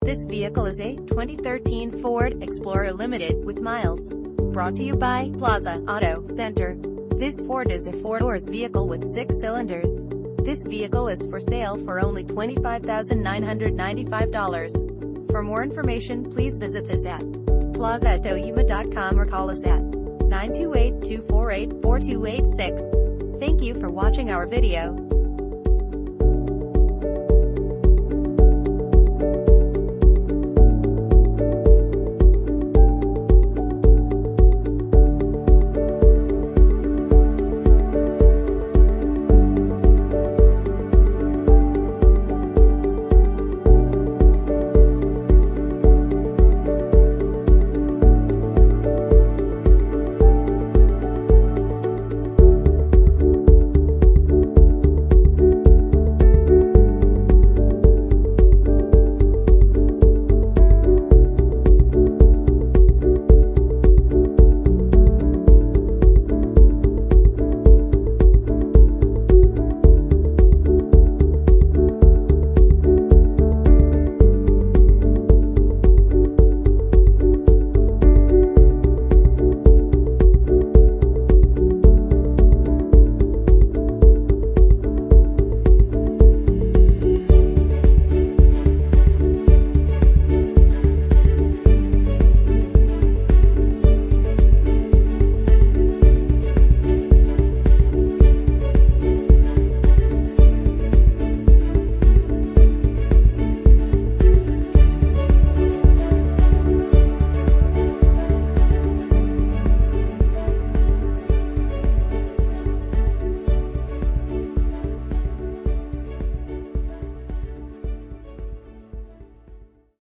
This vehicle is a 2013 Ford Explorer Limited with miles. Brought to you by Plaza Auto Center. This Ford is a 4-door vehicle with 6 cylinders. This vehicle is for sale for only $25,995. For more information, please visit us at plaza.yuma.com or call us at 928-248-4286. Thank you for watching our video.